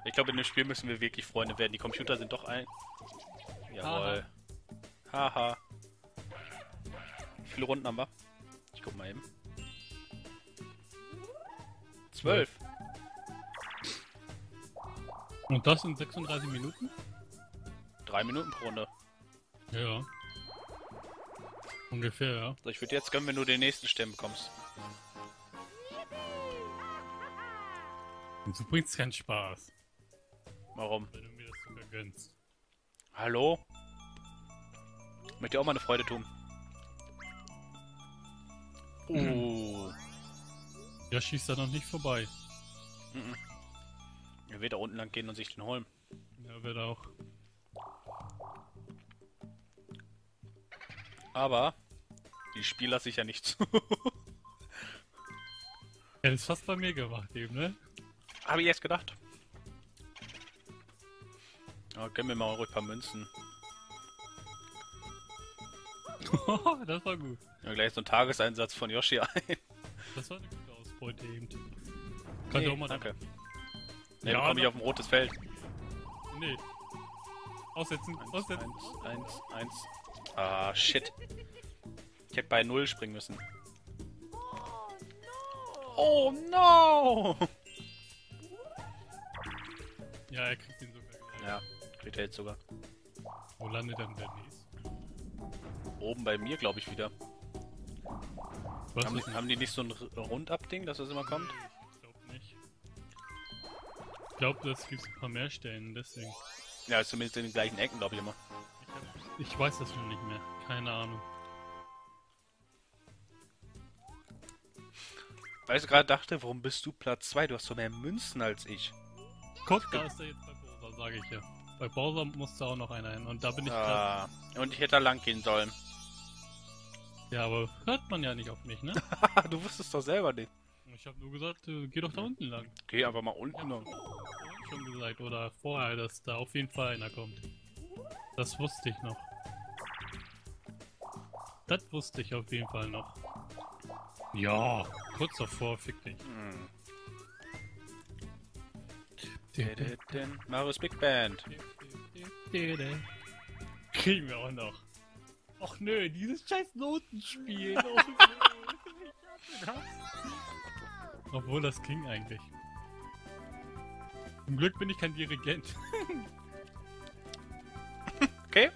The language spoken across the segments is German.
Ich glaube, in dem Spiel müssen wir wirklich Freunde werden. Die Computer sind doch ein... Jawohl. Haha. Wie viele Runden haben wir? Ich guck mal eben. 12. Und das in 36 Minuten? 3 Minuten pro Runde. Ja. Ungefähr, ja. So, ich würde jetzt gönnen, wenn du den nächsten Stern bekommst. Und so bringt's keinen Spaß, Warum? wenn du mir das sogar gönnst. Hallo? Möchte dir auch mal eine Freude tun. Ja, schießt da noch nicht vorbei. Er wird da unten lang gehen und sich den holen. Ja, wird auch. Aber die Spieler sicher nicht zu. Er ist fast bei mir gemacht eben, ne? Habe ich erst gedacht. Aber gönn mir mal ruhig ein paar Münzen. Das war gut. Ja, gleich so ein Tageseinsatz von Yoshi ein. Das war eine gute Ausbeute eben. Kann auch mal danke. Ne, Ja, bekomme ich doch. auf ein rotes Feld. Nee. Aussetzen, aussetzen. 1. Ah, shit. Ich hätte bei 0 springen müssen. Oh no! Ja, er kriegt den sogar. Ja, kriegt er jetzt sogar. Wo landet dann der nächste? Oben bei mir, glaube ich, wieder. Was Haben, ist haben die nicht so ein Rundab-Ding, dass das immer kommt? Ich glaube nicht. Ich glaube, das gibt ein paar mehr Stellen, deswegen. Ja, ist zumindest in den gleichen Ecken, glaube ich immer. Ich weiß das schon nicht mehr. Keine Ahnung. Weil ich gerade dachte, warum bist du Platz 2? Du hast so mehr Münzen als ich. Guck, da ist er jetzt bei Bowser, sage ich ja. Bei Bowser musste auch noch einer hin und da bin ich gerade. Und ich hätte da lang gehen sollen. Ja, aber hört man ja nicht auf mich, ne? Du wusstest doch selber nicht. Ich habe nur gesagt, geh doch da unten lang. Geh einfach mal unten lang. Ich schon gesagt, oder vorher, dass da auf jeden Fall einer kommt. Das wusste ich noch. Das wusste ich auf jeden Fall noch. Ja, kurz davor, fick dich. Marius Big Band. Kriegen wir auch noch. Och nö, dieses scheiß Notenspiel. Obwohl, das ging eigentlich. Zum Glück bin ich kein Dirigent. Okay?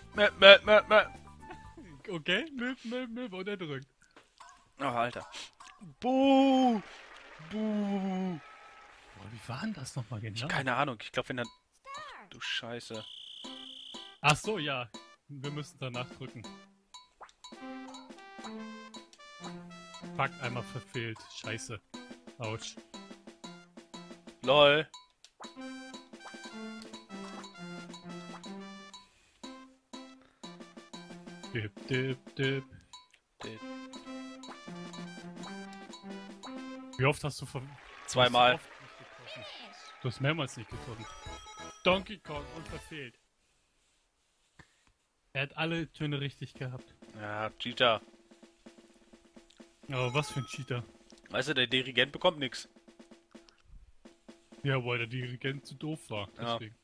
Okay, Möb, unterdrückt. Oh, Alter. Buh! Buh! Boah, wie war denn das nochmal genau? Keine Ahnung, ich glaube, wenn dann... Du Scheiße. Ach so, ja. Wir müssen danach drücken. Fuck, einmal verfehlt. Scheiße. Autsch. LOL. Dip, dip, dip. Wie oft hast du Zweimal. Du hast oft nicht getroffen. Du hast mehrmals nicht getroffen. Donkey Kong und verfehlt. Er hat alle Töne richtig gehabt. Ja, Cheater. Aber was für ein Cheater. Weißt du, der Dirigent bekommt nix. Ja, weil der Dirigent zu doof war. Ja. Deswegen.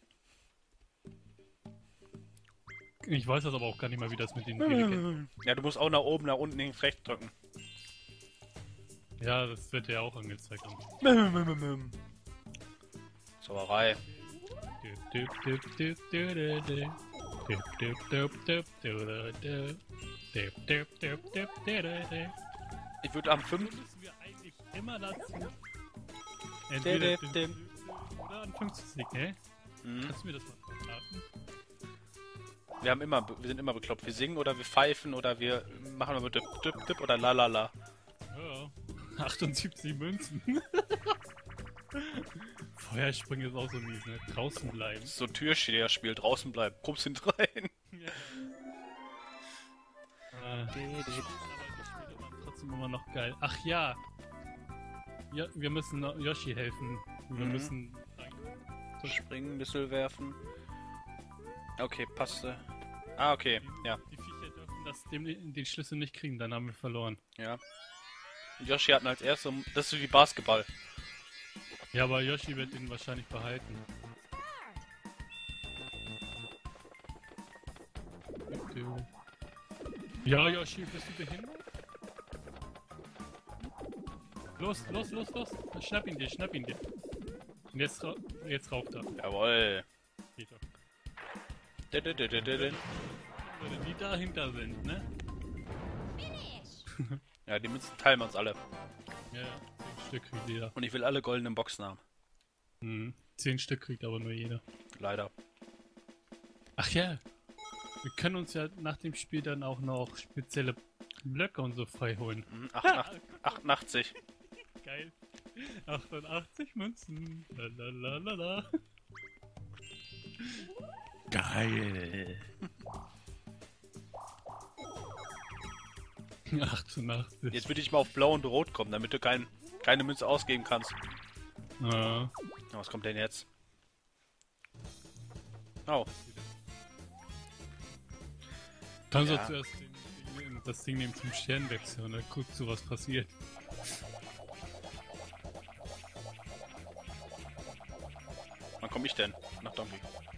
Ich weiß das aber auch gar nicht mehr, wie das mit den Dirigenten. Ja, du musst auch nach oben, nach unten, links, rechts drücken. Ja, das wird ja auch angezeigt. Sauerei. Ich würde am 5. Müssen wir eigentlich immer dazu entweder oder an 50, ne? Kannst du mir das mal verraten? Wir sind immer bekloppt. Wir singen oder wir pfeifen oder wir machen mit Dip oder lalala. Ja, 78 Münzen. Feuerspringen ist auch so mies, ne? Draußen bleiben. So ein Türsteher-Spiel, draußen bleiben, kommst hinten rein. Ja. Aber die Spiele waren trotzdem immer noch geil. Ach ja! Ja, wir müssen Yoshi helfen. Wir müssen... Springen, Bissel werfen. Okay, passte. Ah, okay, ja. Die Viecher dürfen den Schlüssel nicht kriegen, dann haben wir verloren. Ja. Yoshi hatten als erstes, das ist wie Basketball. Ja, aber Yoshi wird den wahrscheinlich behalten. Ja, Yoshi, bist du behindert? Los, los, los, los. Schnapp ihn dir, schnapp ihn dir. Und jetzt, jetzt raucht er. Jawohl. Geht doch. Dü-dü-dü-dü-dü. Oder die dahinter sind, ne? Ja, die Münzen teilen wir uns alle. Ja, 10 Stück kriegt jeder. Und ich will alle goldenen Boxen haben. 10 Stück kriegt aber nur jeder. Leider. Ach ja, wir können uns ja nach dem Spiel dann auch noch spezielle Blöcke und so frei holen. 88. Geil. 88 Münzen. Lalalala. Geil. 88. Jetzt würde ich mal auf Blau und Rot kommen, damit du keine Münze ausgeben kannst. Ja. Was kommt denn jetzt? Oh. Kannst du Ja. zuerst das Ding nehmen zum Sternwechsel und dann guckst du, was passiert. Wann komme ich denn? Nach Donkey.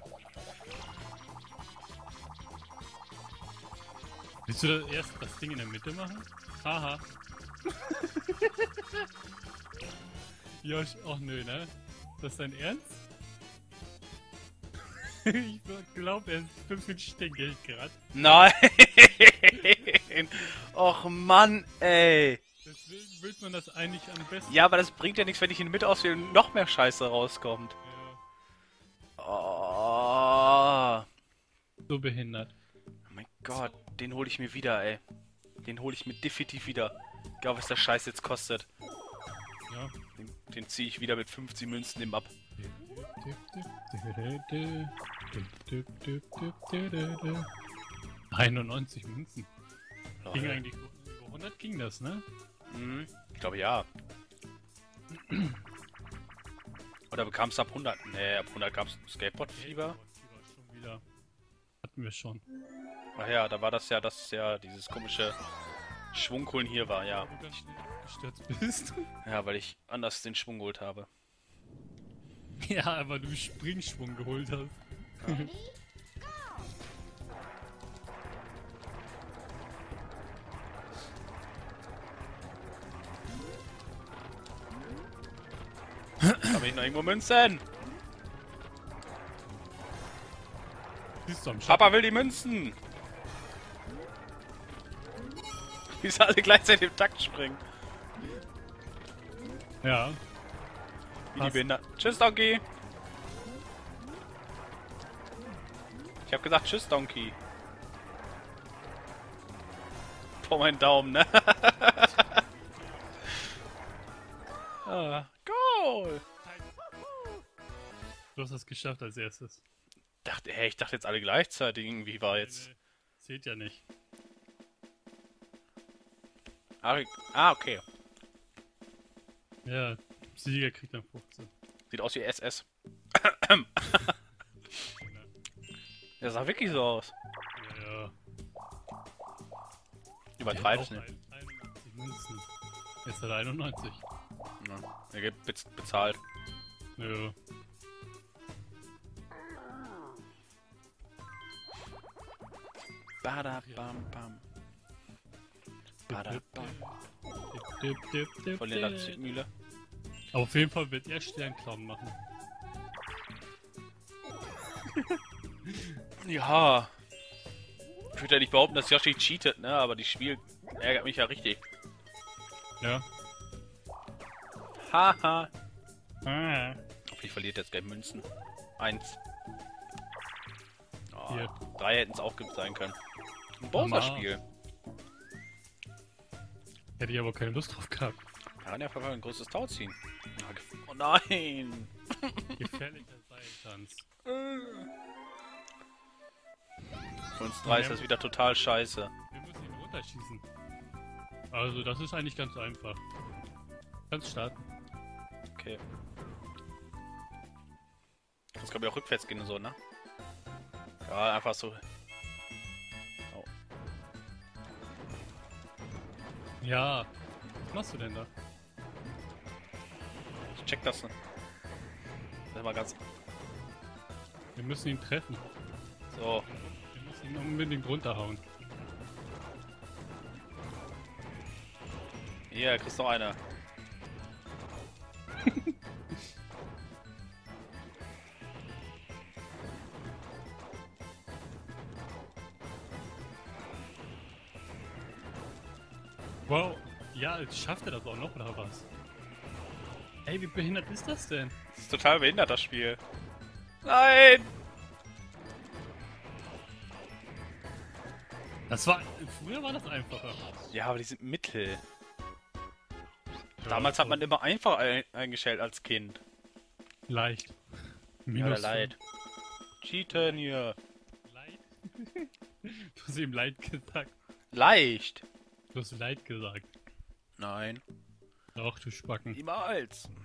Willst du da erst das Ding in der Mitte machen? Haha. Josh, ach nö, ne? Ist das dein Ernst? Ich glaube, er ist 5 mit Steckgeld gerade. Nein! Och Mann, ey! Deswegen will man das eigentlich am besten. Ja, aber das bringt ja nichts, wenn ich in die Mitte auswähle und noch mehr Scheiße rauskommt. Ja, Oh so behindert. mein Gott, den hole ich mir wieder, ey. Den hole ich mir definitiv wieder. Egal, was der Scheiß jetzt kostet. Ja. Den ziehe ich wieder mit 50 Münzen im ab. 91 Münzen. Ging Leute. eigentlich über 100 ging das, ne? Mhm, ich glaube ja. Oder bekam es ab 100? Nee, ab 100 gab es Skateboard-Fieber. Schon wieder. Hatten wir schon. Ach ja, da war das ja, dass ja dieses komische Schwungholen hier war, ja. Weil du ganz schnell abgestürzt bist. Ja, weil ich anders den Schwung geholt habe. Ja, aber du Springschwung geholt hast. Habe ich noch irgendwo Münzen? Siehst du am Papa will die Münzen! Wie sie alle gleichzeitig im Takt springen. Ja. Wie die Passt. Behinderten. Tschüss, Donkey! Ich hab gesagt, tschüss, Donkey. Vor meinen Daumen, ne? Goal! Du hast das geschafft als erstes. Ich dachte jetzt alle gleichzeitig. Irgendwie war jetzt. Nee, zählt ja nicht. Okay. Ja, Sieger kriegt dann 15. Sieht aus wie SS. Der sah wirklich so aus. Ja. Übertreib's Der hat nicht. auch 81 Münzen. Jetzt hat er 91. Ja, er gibt bezahlt. Ja. Badabam-bam. Badabam. Von der Zugmühle. Auf jeden Fall wird er Sternclown machen. Ja. Ich würde ja nicht behaupten, dass Yoshi cheatet, ne? Aber die Spiel ärgert mich ja richtig. Ja. Haha. Ah. Hoffentlich verliert jetzt gleich Münzen. 1. Oh, Hier. 3 hätten es auch sein können. Ein Bowser-Spiel. Hätte ich aber keine Lust drauf gehabt. Kann ja einfach ein großes Tau ziehen. Oh nein! Gefährlicher Seiltanz. Für uns 3 ist das wieder total scheiße. Wir müssen ihn runterschießen. Also, das ist eigentlich ganz einfach. Kannst starten. Okay. Das kann ja auch rückwärts gehen und so, ne? Ja, einfach so. Oh. Ja. Was machst du denn da? Ich check das. Ne? Das ist mal ganz. Wir müssen ihn treffen. So. Wir müssen ihn unbedingt runterhauen. Hier, kriegst noch einer. Wow. Ja, schafft er das auch noch, oder was? Ey, wie behindert ist das denn? Das ist total behindert, das Spiel. Nein! Das war... Früher war das einfacher. Ja, aber die sind mittel. Ja, Damals hat man immer einfach eingestellt als Kind. Leicht. Ja, Minus leid. Cheaten hier. Leid? Du hast ihm Leid gesagt. Leicht. Du hast Leid gesagt. Nein. Doch, du Spacken. Niemals.